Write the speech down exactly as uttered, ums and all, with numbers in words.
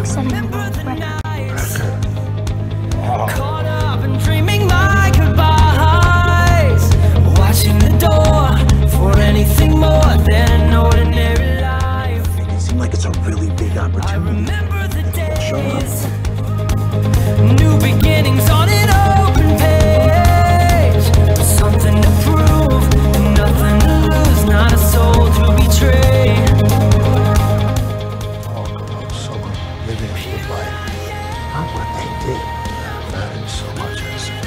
like setting a world record. Wow. Caught up and dreaming my goodbyes, watching the door for anything more than an ordinary life. It seemed like it's a really big I opportunity. remember the Show days, new beginnings on an open page, something to prove, nothing to lose, not a soul to betray. All grown up, sober, living a good life. Not what they did. That is so much as